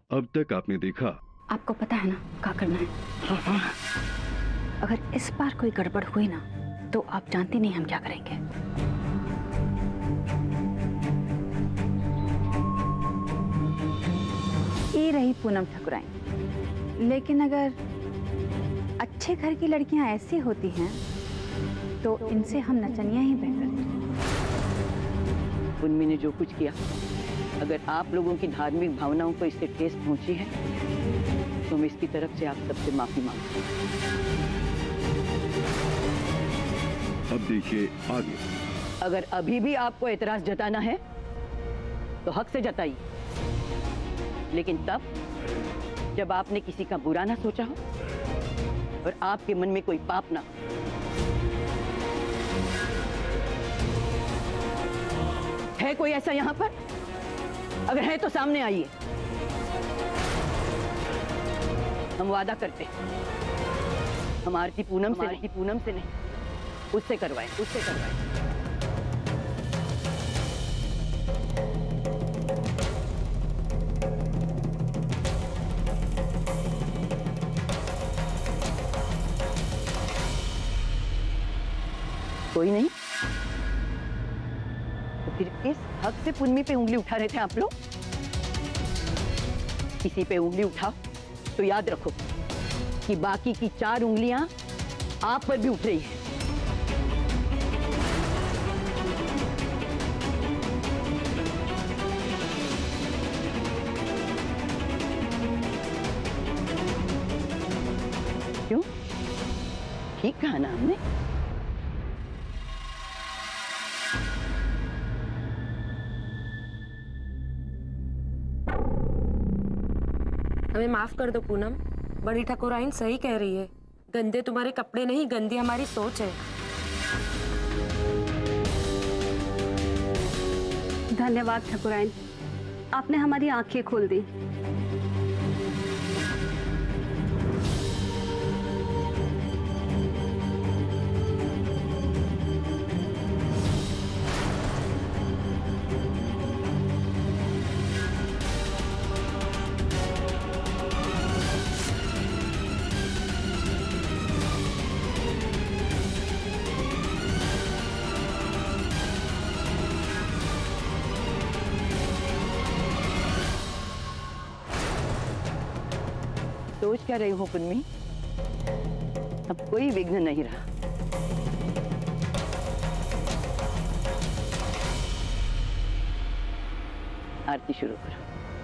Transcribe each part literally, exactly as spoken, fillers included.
अब तक आपने देखा। आपको पता है ना क्या करना है? हाँ हाँ। अगर इस बार कोई गड़बड़ हुई ना तो आप जानते नहीं हम क्या करेंगे। ये रही पूनम ठाकुराइन। लेकिन अगर अच्छे घर की लड़कियां ऐसी होती हैं तो इनसे हम नचनिया ही बेहतर हैं। उनमें ने जो कुछ किया, अगर आप लोगों की धार्मिक भावनाओं को इससे ठेस पहुंची है तो मैं इसकी तरफ से आप सबसे माफी मांगती हूँ। अब देखिए आगे। अगर अभी भी आपको एतराज जताना है तो हक से जताइए, लेकिन तब जब आपने किसी का बुरा ना सोचा हो और आपके मन में कोई पाप ना हो। है कोई ऐसा यहां पर? अगर है तो सामने आइए। हम वादा करते हैं हम आरती पूनम से नहीं, पूनम से नहीं उससे करवाएं, उससे करवाएं। कोई नहीं? तो फिर किस हक से पुन्नी पे उंगली उठा रहे थे आप लोग? किसी पे उंगली उठाओ तो याद रखो कि बाकी की चार उंगलियां आप पर भी उठ रही है। क्यों? ठीक कहा ना हमने? हमें माफ कर दो पूनम, बड़ी ठाकुराइन सही कह रही है। गंदे तुम्हारे कपड़े नहीं, गंदी हमारी सोच है। धन्यवाद ठाकुराइन, आपने हमारी आंखें खोल दी। सोच क्या रही हो पुन्नी? अब कोई विघ्न नहीं रहा। आरती शुरू करो।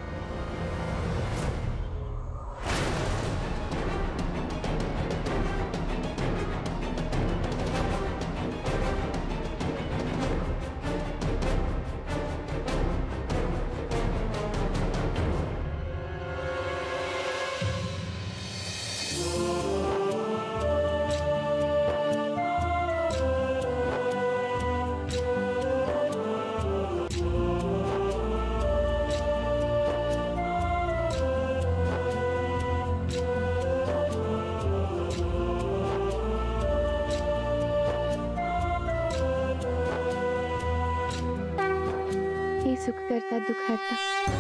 सुख करता दुख हरता,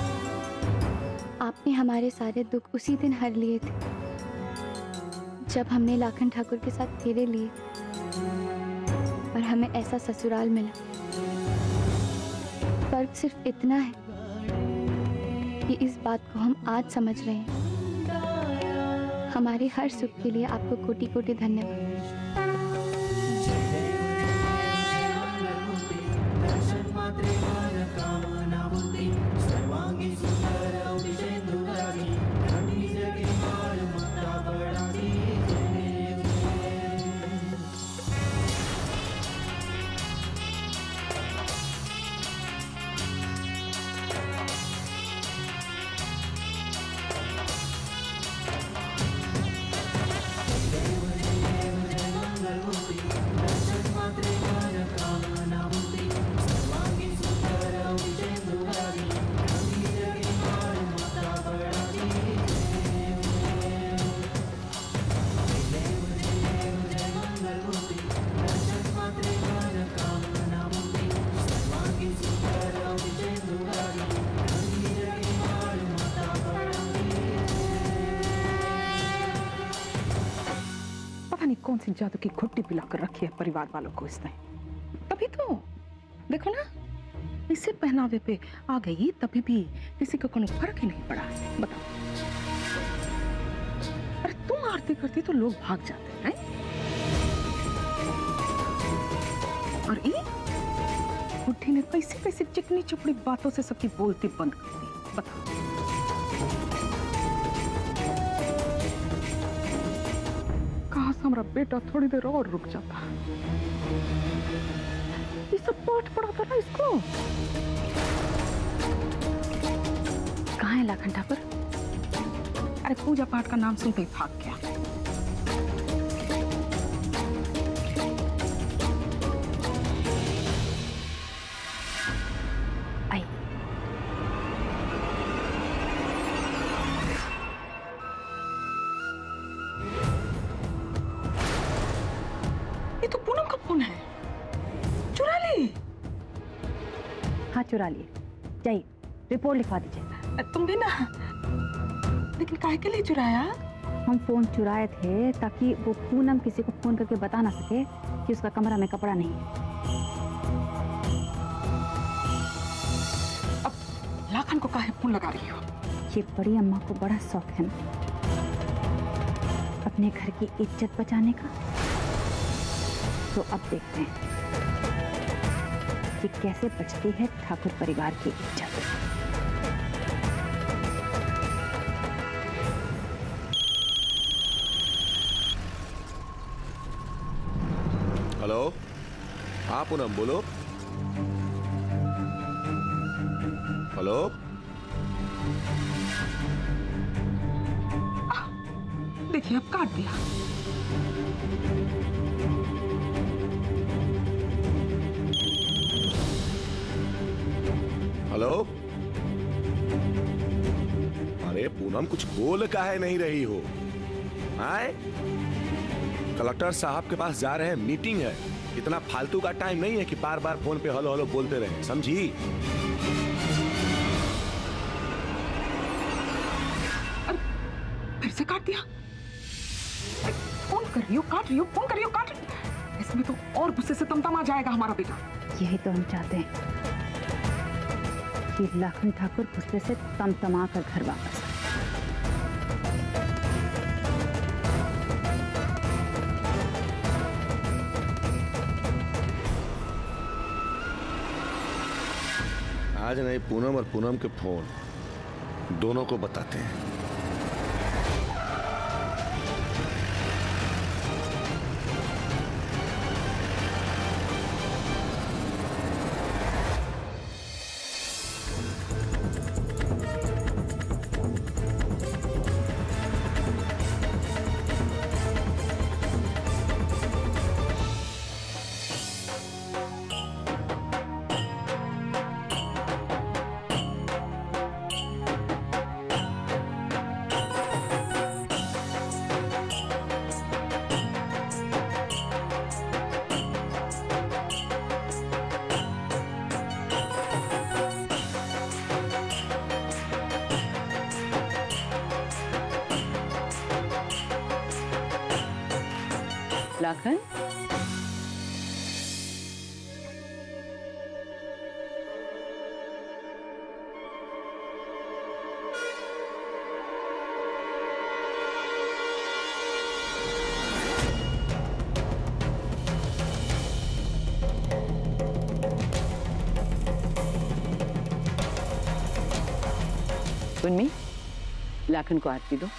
आपने हमारे सारे दुख उसी दिन हर लिए थे जब हमने लाखन ठाकुर के साथ फेरे लिए और हमें ऐसा ससुराल मिला। फर्क सिर्फ इतना है कि इस बात को हम आज समझ रहे हैं। हमारे हर सुख के लिए आपको कोटि कोटि धन्यवाद। कौन सी जादू की घुट्टी पिलाकर रखी है परिवार वालों को इसने। तभी तो देखो ना, इसे पहनावे पे आ गई तभी भी किसी को कोई फर्क ही नहीं पड़ा। बताओ, अरे तुम आरती करती तो लोग भाग जाते हैं, और ये बुढ़ी ने कैसे कैसे चिकनी चुपड़ी बातों से सबकी बोलती बंद कर दी। बताओ, कहा हमारा बेटा थोड़ी देर और रुक जाता, ये सब पाठ पढ़ाता ना इसको। कहाँ है लाखन ठाकुर? अरे पूजा पाठ का नाम सुनते ही भाग गया। आई। ये तो पूनम का फोन है, चुरा ली। हाँ चुरा लिए, जाइए रिपोर्ट लिखवा दीजिए। तुम भी ना, लेकिन काहे के लिए चुराया? हम फोन चुराए थे ताकि वो पूनम किसी को फोन करके बता ना सके कि उसका कमरा में कपड़ा नहीं है। अब लाखन को काहे फोन लगा रही हो? ये बड़ी अम्मा को बड़ा शौक है ना अपने घर की इज्जत बचाने का। तो अब देखते हैं कि कैसे बचती है ठाकुर परिवार की इज्जत। हेलो, हाँ पूनम बोलो। हेलो, देखिए अब काट दिया। हेलो, अरे पूनम कुछ बोल काहे नहीं रही हो? आए, कलेक्टर साहब के पास जा रहे हैं, मीटिंग है। इतना फालतू का टाइम नहीं है कि बार बार फोन पे हेलो हेलो बोलते रहे, समझी? फिर से काट दिया। फोन कर रही हो, काट रही हो, फोन कर रही हो, काट रही हो। इसमें तो और गुस्से से तमतमा जाएगा हमारा बेटा। यही तो हम चाहते हैं कि लाखन ठाकुर गुस्से से तमतमा कर घर वापस आए। आज नहीं, पूनम और पूनम के फोन दोनों को बताते हैं। लाखन, उन्मी, लाखन को आरती दो।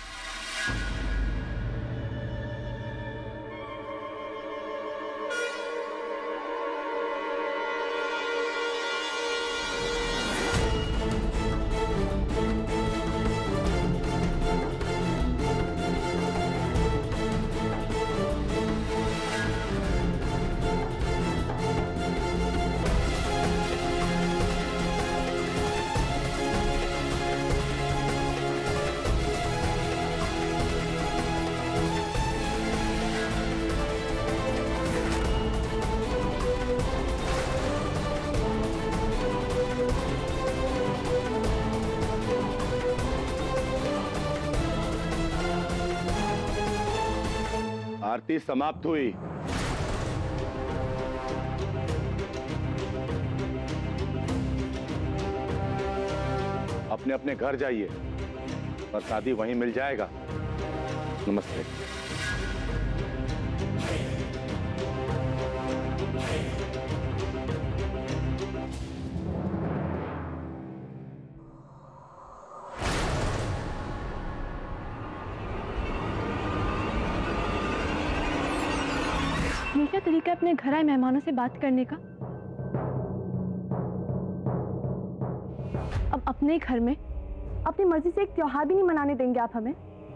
आरती समाप्त हुई। अपने अपने घर जाइए, प्रसादी वहीं मिल जाएगा। नमस्ते। ये क्या तरीका है अपने घर आए मेहमानों से बात करने का? अब अपने घर में अपनी मर्जी से एक त्योहार भी नहीं मनाने देंगे आप हमें?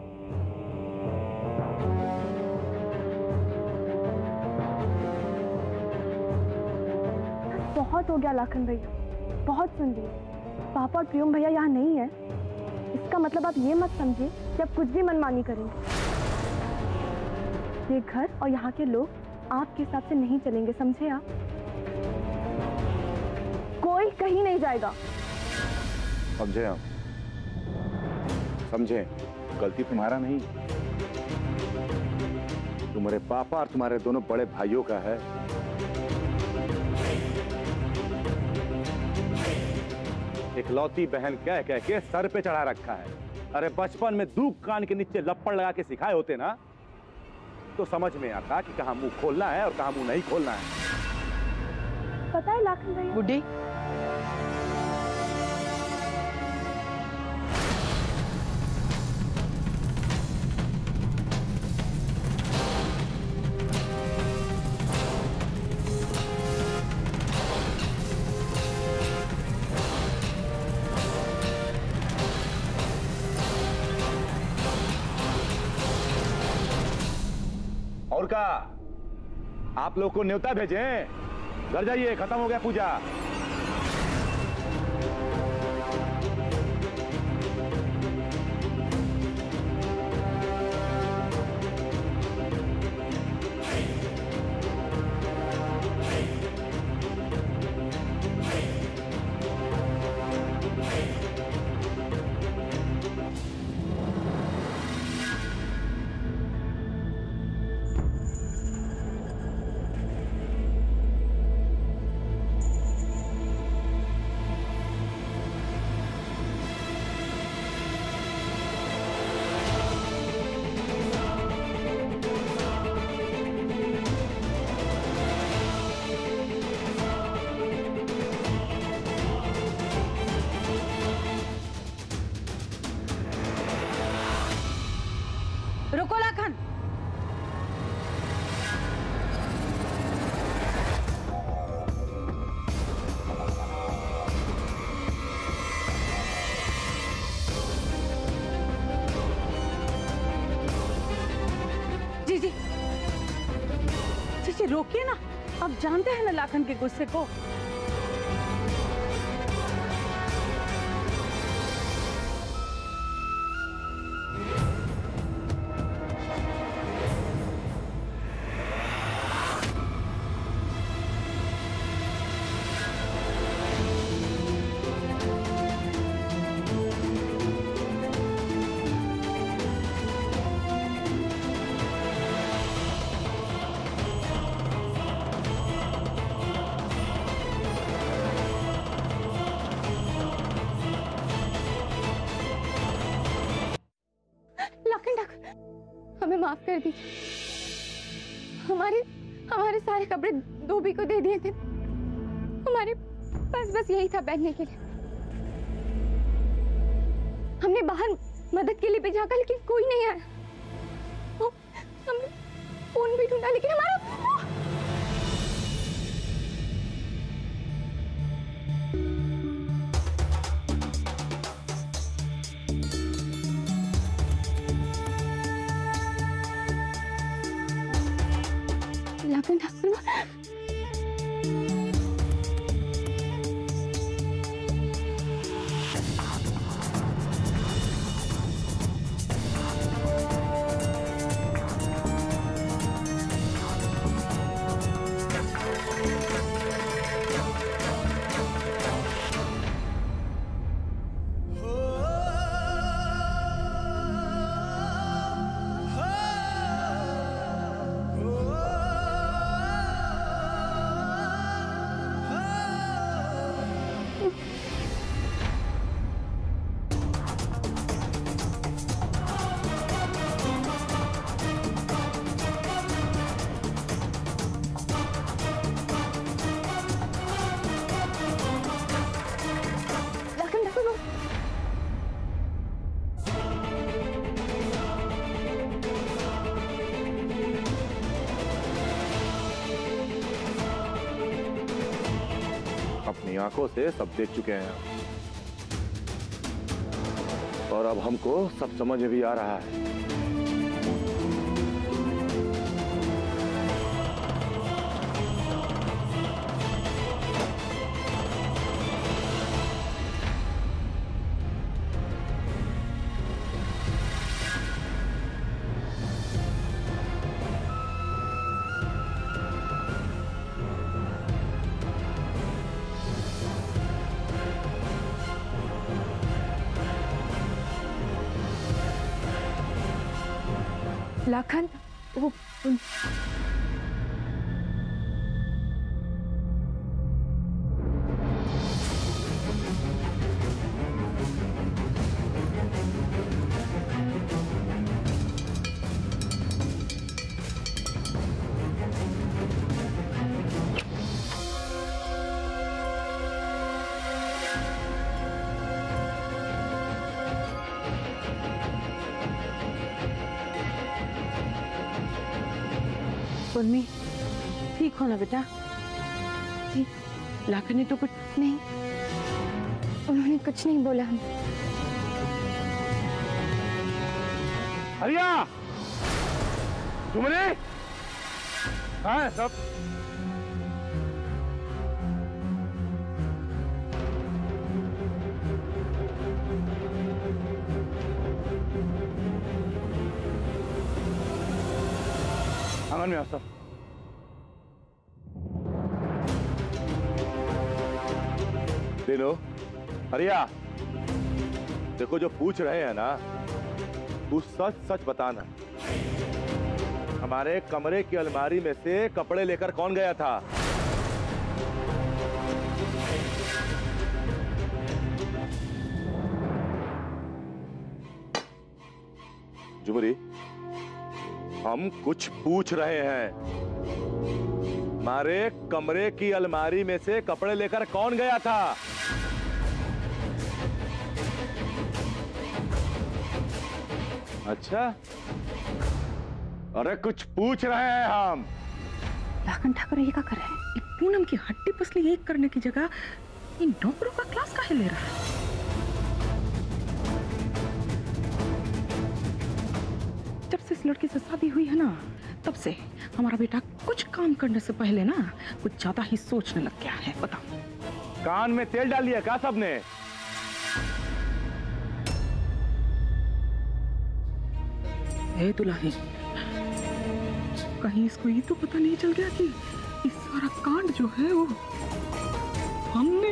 बहुत हो गया लाखन भैया, बहुत सुन लिए। पापा और प्रियम भैया यहाँ नहीं है, इसका मतलब आप ये मत समझिए कि आप कुछ भी मनमानी करेंगे। ये घर और यहाँ के लोग आपके हिसाब से नहीं चलेंगे, समझे आप? कोई कहीं नहीं जाएगा। समझे आप? समझे, गलती तुम्हारा नहीं, तुम्हारे पापा और तुम्हारे दोनों बड़े भाइयों का है। इकलौती बहन कह कह के सर पे चढ़ा रखा है। अरे बचपन में दू कान के नीचे लप्पड़ लगा के सिखाए होते ना, तो समझ में आता कि कहां मुंह खोलना है और कहां मुंह नहीं खोलना है। पता है लाखन भैया, बुड्ढी, और का आप लोग को न्योता भेजे, घर जाइए, खत्म हो गया पूजा। रुको लाखन। जी जी जी जी रोकिए ना, आप जानते हैं ना लाखन के गुस्से को। हमें माफ कर दीजिए, हमारे हमारे सारे कपड़े धोबी को दे दिए थे, हमारे पास बस यही था पहनने के लिए। हमने बाहर मदद के लिए भी झाँका लेकिन कोई नहीं आया। ओ, हमने फोन भी ढूंढा लेकिन हमारा लाखन ठाकुर अपनी आंखों से सब देख चुके हैं और अब हमको सब समझ में भी आ रहा है। लाखन, वो उर्मी, ठीक हो ना बेटा? जी लाखन ने तो कुछ नहीं, उन्होंने कुछ नहीं बोला। हम हरिया, तुमने कहाँ है सब? आंगन में आओ सब। दिनो, हरिया, देखो जो पूछ रहे हैं ना, तू सच सच बताना। हमारे कमरे की अलमारी में से कपड़े लेकर कौन गया था? जुमरी, हम कुछ पूछ रहे हैं। हमारे कमरे की अलमारी में से कपड़े लेकर कौन गया था? अच्छा, अरे कुछ पूछ रहे हैं हम। लाखन ठाकुर ये क्या कर रहे हैं? ये पूनम की हड्डी पसली एक करने की जगह इन नौकरों का क्लास काहे ले रहा है? जब से इस लड़की से शादी हुई है ना, तब से हमारा बेटा कुछ काम करने से पहले ना कुछ ज्यादा ही सोचने लग गया है। बताओ, कान में तेल डाल लिया क्या सबने? ए दुल्हन, कहीं इसको ये तो पता नहीं चल गया कि इस सारा कांड जो है वो हमने।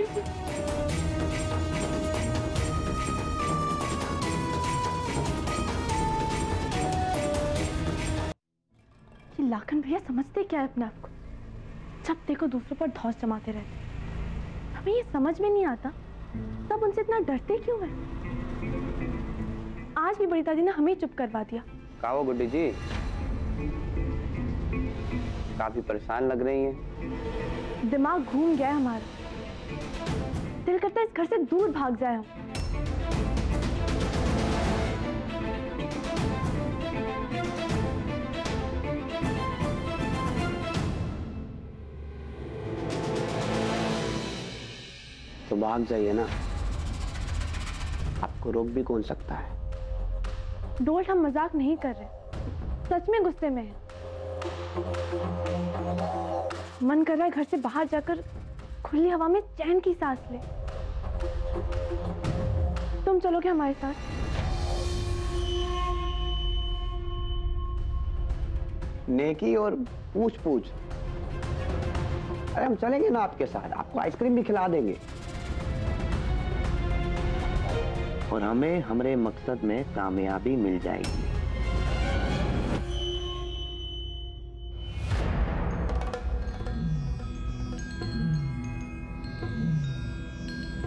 ये लाखन भैया समझते क्या है अपने आप को? जब देखो दूसरों पर धौंस जमाते रहते। हमें ये समझ में नहीं आता तब उनसे इतना डरते क्यों है? आज भी बड़ी दादी ने हमें चुप करवा दिया। काओ गुड्डी जी, काफी परेशान लग रही हैं। दिमाग घूम गया है हमारा। दिल करता है इस घर से दूर भाग जाए हम। तो भाग जाइए ना, आपको रोक भी कौन सकता है? डोल्ट, हम मजाक नहीं कर रहे, सच में गुस्से में हैं। मन कर रहा है घर से बाहर जाकर खुली हवा में चैन की सांस ले। तुम चलोगे हमारे साथ? नेकी और पूछ पूछ। अरे हम चलेंगे ना आपके साथ, आपको आइसक्रीम भी खिला देंगे और हमें हमारे मकसद में कामयाबी मिल जाएगी।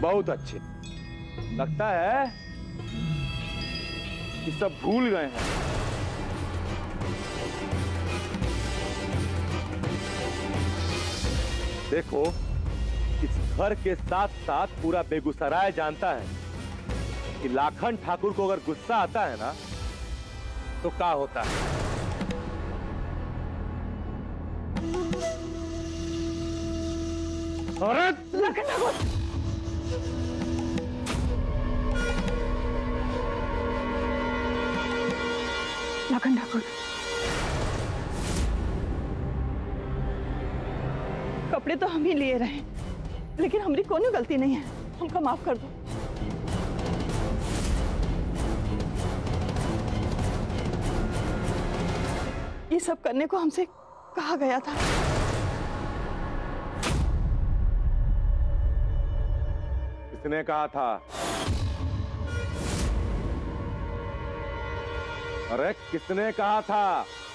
बहुत अच्छे। लगता है कि सब भूल गए हैं। देखो, इस घर के साथ साथ पूरा बेगूसराय जानता है कि लाखन ठाकुर को अगर गुस्सा आता है ना तो क्या होता है। अरे लाखन ठाकुर, लाखन ठाकुर, कपड़े तो हम ही लिए रहे, लेकिन हमारी कोई गलती नहीं है, हमको माफ कर दो। ये सब करने को हमसे कहा गया था। किसने कहा था? अरे किसने कहा था?